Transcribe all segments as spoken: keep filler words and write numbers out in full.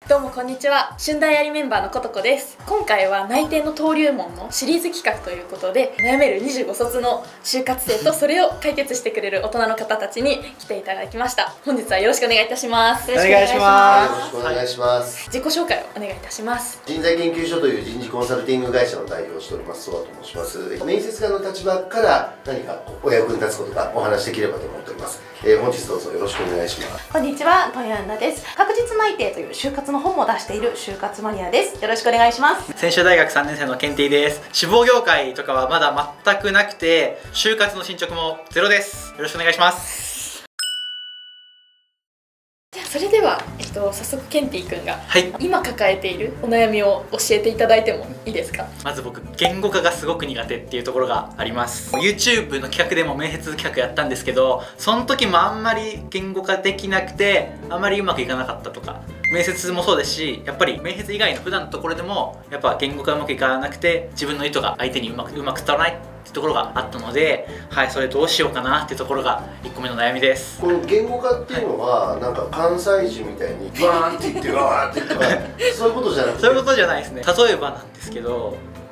どうもこんにちは、春大ありメンバーのことこです。今回は内定の登竜門のシリーズ企画ということで、悩めるにじゅうご卒の就活生とそれを解決してくれる大人の方たちに来ていただきました。本日はよろしくお願いいたします。 よろしくお願いします。 よろしくお願いします。 自己紹介をお願いいたします。 人材研究所という人事コンサルティング会社の代表をしております曽我と申します。面接官の立場から何かお役に立つことがお話しできればと思っております。えー、本日どうぞよろしくお願いします。 こんにちは、とやんなです。確実内定という就活の本も出している就活マニアです。よろしくお願いします。 専修大学さんねん生のケンティです。志望業界とかはまだ全くなくて、就活の進捗もゼロです。よろしくお願いします。 じゃあそれでは、えっと、早速ケンティ君が、 はい、 今抱えているお悩みを教えていただいてもいいですか？ まず僕、言語化がすごく苦手っていうところがあります。 YouTube の企画でも面接企画やったんですけど、その時もあんまり言語化できなくてあんまりうまくいかなかったとか、面接もそうですし、やっぱり面接以外の普段のところでもやっぱ言語化うまくいかなくて、自分の意図が相手にうまくうまく伝わらないってところがあったので、はい、それどうしようかなっていうところがいっこめの悩みです。 この言語化っていうのは、はい、なんか関西人みたいにバーンって言ってわーって言ってそういうことじゃなくて、 そういうことじゃないですね。例えばなんですけど、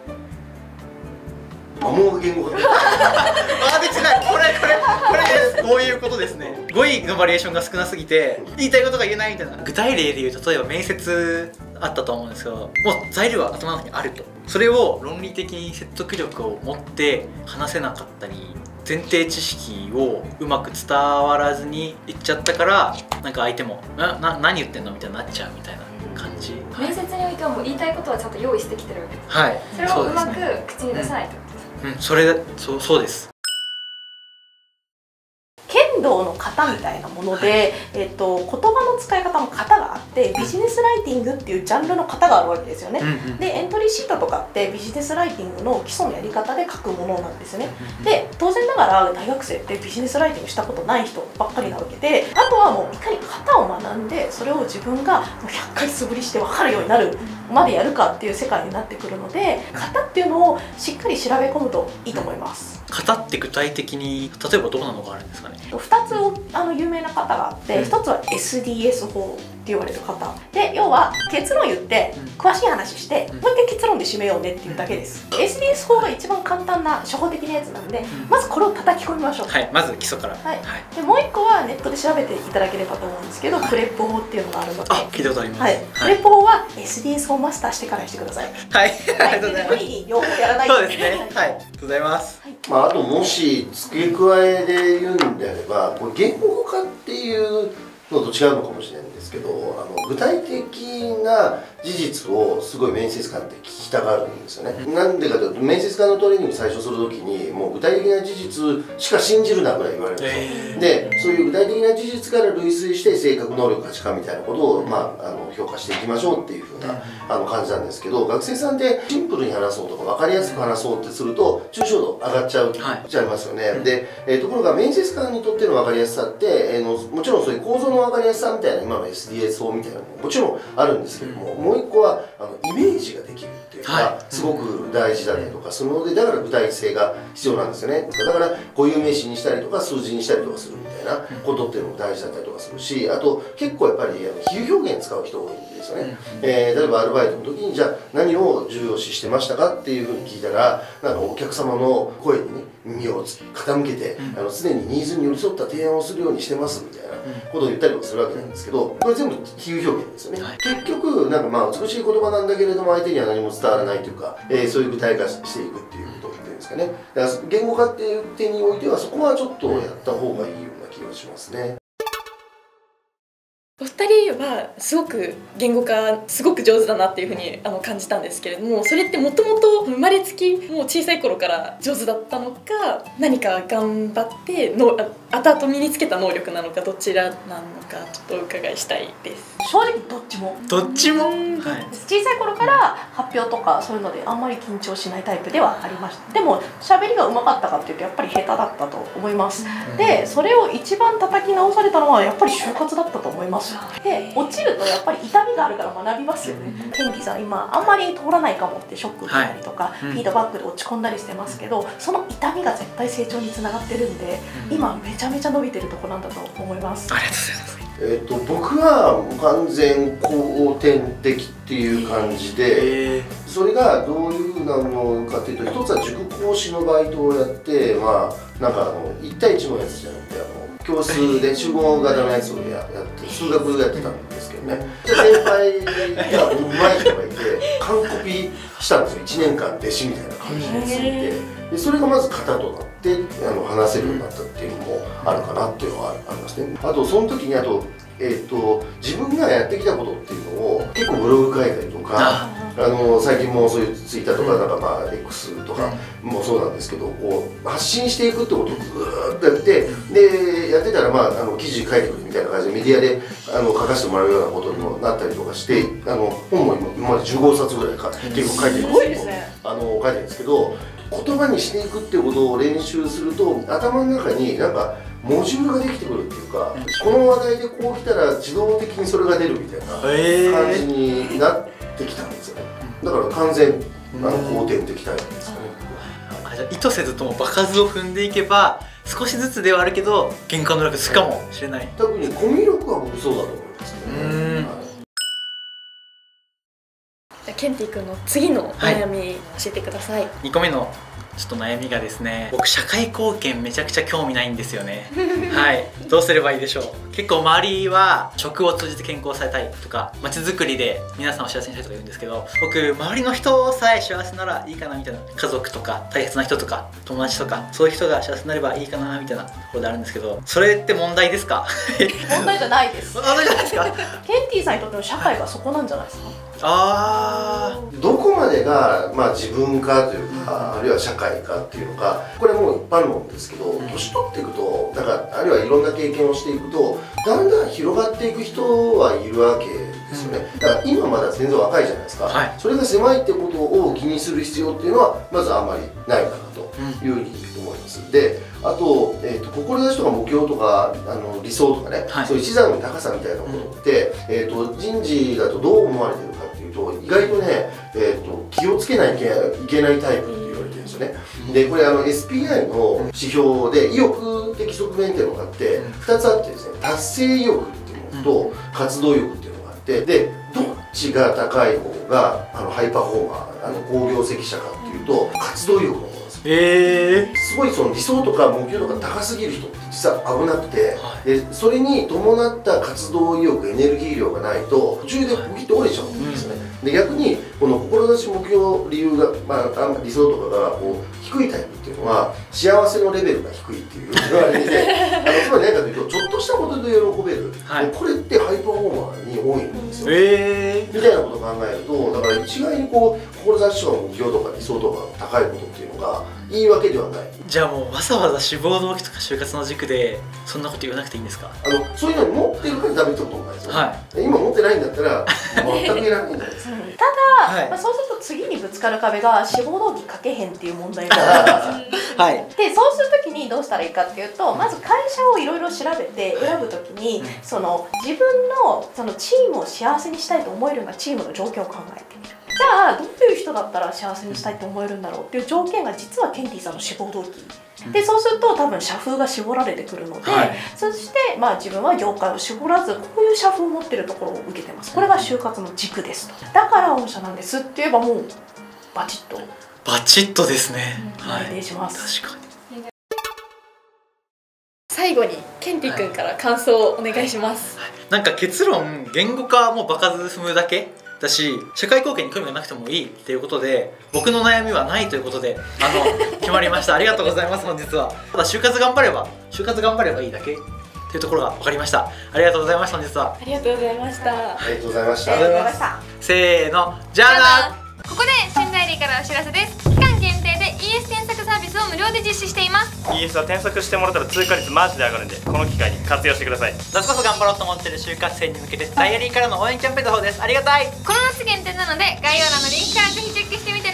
もう言語化あ、できない。これこれこれです。こういうことですね。語彙のバリエーションが少なすぎて言いたいことが言えないみたいな。具体例で言うと、例えば面接あったと思うんですけど、もう材料は頭の中にあると、それを論理的に説得力を持って話せなかったり、前提知識をうまく伝わらずに言っちゃったから、なんか相手もなな何言ってんのみたいになっちゃうみたいな感じ。 面接においてはもう言いたいことはちゃんと用意してきてるわけです。 はい、 それをうまく口に出さないってことです。 うん、それそうそうです。 剣道の型みたいなもので、はい、えっと言葉の使い方も型があって、ビジネスライティングっていうジャンルの型があるわけですよね。うんうん、でエントリーシートとかってビジネスライティングの基礎のやり方で書くものなんですよね。で当然ながら大学生ってビジネスライティングしたことない人ばっかりなわけで、あとはもういかに型を学んで、それを自分がもうひゃっかい素振りして分かるようになるまでやるかっていう世界になってくるので、型っていうのをしっかり調べ込むといいと思います。 型って具体的に例えばどんなのがあるんですかね？ ふたつあの有名な型があって、ひとつは エスディーエス 法って言われる型で、要は結論言って詳しい話して、もう一回結論で締めようねっていうだけです。 エスディーエス 法が一番簡単な初歩的なやつなんで、まずこれを叩き込みましょう。 はい、まず基礎から。 はい、でもう一個はネットで調べていただければと思うんですけど、プレップ法っていうのがあるので、 あ、聞いたことあります。 はい、プレップ法は エスディーエス 法をマスターしてからにしてください。 はい、ありがとうございます。 無理に両方やらない。 そうですね。はい、ありがとうございます。 まあ、あともし付け加えで言うんであれば、これ言語化っていうのと違うのかもしれないんですけど、あの具体的な事実をすごい面接官って聞きたがるんですよね。なんでかというと、面接官のトレーニング最初するときにもう具体的な事実しか信じるなぐらい言われるんですよ。えー、でそういう具体的な事実から類推して性格能力価値観みたいなことを、まあ、あの評価していきましょうっていうふうなあの感じなんですけど、学生さんでシンプルに話そうとか分かりやすく話そうってすると抽象度上がっちゃう、はい、ちゃいますよね。で、えー、ところが面接官にとっての分かりやすさって、えー、のもちろんそういう構造の分かりやすさみたいな今の エスディーエス 法みたいなのももちろんあるんですけども、もう一個はあのイメージができるっていうのがすごく大事だったりとかするので、だから具体性が必要なんですよね。だから固有名詞にしたりとか数字にしたりとかするみたいなことっていうのも大事だったりとかするし、あと結構やっぱり比喩表現使う人多いんですよね。えー、例えばアルバイトの時にじゃあ何を重要視してましたかっていうふうに聞いたら、なんかお客様の声にね耳を傾けて、あの常にニーズに寄り添った提案をするようにしてますみたいなことを言ったりもするわけなんですけど、これ全部比喩表現ですよね。はい、結局なんかまあ美しい言葉なんだけれども相手には何も伝わらないというか、えー、そういう具体化していくっていうことっていうんですかね。だから言語化っていう点においてはそこはちょっとやった方がいいような気がしますね。 お二人はすごく言語化すごく上手だなっていうふうにあの感じたんですけれども、それってもともと生まれつきもう小さい頃から上手だったのか、何か頑張っての後々身につけた能力なのか、どちらなのかちょっとお伺いしたいです。 正直どっちもどっちも、はい、 小さい頃から発表とかそういうのであんまり緊張しないタイプではありました。でも喋りがうまかったかっていうとやっぱり下手だったと思います。でそれを一番叩き直されたのはやっぱり就活だったと思います。で落ちるとやっぱり痛みがあるから学びますよね。ケンティさん今あんまり通らないかもってショック受けたりとか、はい、フィードバックで落ち込んだりしてますけど、その痛みが絶対成長につながってるんで、今めちゃめちゃ伸びてるとこなんだと思います。 ありがとうございます。 えっと僕は完全後天的っていう感じで、それがどういうふうなものかっていうと、一つは塾講師のバイトをやって、まあなんかあのいち対いちのやつじゃなくて、あの教室で集合型のやつをやって数学やってたんですけどね。先輩がうまい人がいて完コピしたんですよ。いちねんかん弟子みたいな感じでついて。でそれがまず型となってあの話せるようになったっていうのもあるかなっていうのはありますね。あとその時にあと、えー、と自分がやってきたことっていうのを結構ブログ書いたりとか、あの最近もそういうツイッターとかなんかまあ X とかもそうなんですけど、こう発信していくってことをずーっとやって、でやってたらまああの記事書いてくるみたいな感じでメディアであの書かせてもらうようなことにもなったりとかして、あの本も今までじゅうごさつぐらいか結構書いてるんですけど、あの書いてるんですけど。言葉にしていくっていうことを練習すると頭の中になんかモジュールができてくるっていうか、この話題でこう来たら自動的にそれが出るみたいな感じになってきたんですよね。だから完全あの後天的タイプですかね。 あ、じゃあ意図せずとも場数を踏んでいけば少しずつではあるけど玄関の力つくかもしれない。 特にコミュ力は僕そうだと思いますけどね。 じゃあケンティ君の次の悩み教えてください。 にこめのちょっと悩みがですね、僕社会貢献めちゃくちゃ興味ないんですよね。はい、どうすればいいでしょう。結構周りは食を通じて健康されたいとか街づくりで皆さんを幸せにしたいとか言うんですけど、僕周りの人さえ幸せならいいかなみたいな、家族とか大切な人とか友達とかそういう人が幸せになればいいかなみたいなところであるんですけど、それって問題ですか？ 問題じゃないです。 問題じゃないですか？ ケンティさんにとっての社会がそこなんじゃないですか？ あー、どこまでが、まあ、自分かというか、あるいは社会かっていうのか、これはもう一般論ですけど、年取っていくとなんかあるいはいろんな経験をしていくとだんだん広がっていく人はいるわけですよね。だから今まだ全然若いじゃないですか、はい、それが狭いってことを気にする必要っていうのはまずあんまりないかなというふうに思います。で、あと、えー、と志とか目標とかあの理想とかね、はい、そういう資産の高さみたいなものって、うん、えー、と人事だとどう思われてるかっていうと意外とね、えー、と気をつけないといけないタイプって言われてるんですよね。でこれあの エスピーアイ の指標で意欲的側面っていうのがあってふたつあってですね、達成意欲っていうのと活動意欲っていうのがあって、でどっちが高い方があのハイパフォーマー、あの好業績者かっていうと活動意欲の方なんですよ。 えー、 すごいその理想とか目標とか高すぎる人って実は危なくて、はい、でそれに伴った活動意欲エネルギー量がないと途中でポキッと折れちゃうんですよね、うん、で逆にこの志目標理由が、まあ、あんま理想とかがこう低いタイプっていうのは幸せのレベルが低いっていう言われててあのつまり何かというとちょっとしたことで喜べる、はい、これってハイパフォーマーに多いんですよ、えー、みたいなことを考えると、だから一概にこう志とか目標とか理想とか高いことっていうのがいいわけではない。 じゃあもうわざわざ志望動機とか就活の軸でそんなこと言わなくていいんですか？ あのそういうのに持ってるからダメってこともないですよ、はい、今持ってないんだったら全くいらないんじゃないですか。 ただ、はい、まあ、そうすると次にぶつかる壁が志望動機書けへんっていう問題があるんですよ。はい、でそうするときにどうしたらいいかっていうと、まず会社をいろいろ調べて選ぶときにその自分のそのチームを幸せにしたいと思えるようなチームの条件を考えてみる。じゃあどういう人だったら幸せにしたいと思えるんだろうっていう条件が実はケンティさんの志望動機で、そうすると多分社風が絞られてくるので、はい、そしてまあ自分は業界を絞らずこういう社風を持ってるところを受けてます、これが就活の軸ですと、だから御社なんですって言えばもうバチッとバチッとですね、 お願いします。 確かに。 最後にケンティ君から感想をお願いします。 はい、なんか結論言語化も場数踏むだけだし社会貢献に興味がなくてもいいっていうことで僕の悩みはないということであの決まりました。ありがとうございます。本日はただ就活頑張れば就活頑張ればいいだけっていうところが分かりました。ありがとうございました。本日はありがとうございました。 ありがとうございました。 ありがとうございました。 せーの、じゃあな。 ここで新ダイリーからお知らせです。期間限定で イーエス 添削サービスを無料で実施しています。 イーエス は添削してもらったら通過率マジで上がるんで、この機会に活用してください。 夏こそ頑張ろうと思ってる就活生に向けてダイアリーからの応援キャンペーンの方です。ありがたい。 この夏限定なので概要欄のリンクからぜひチェックしてみて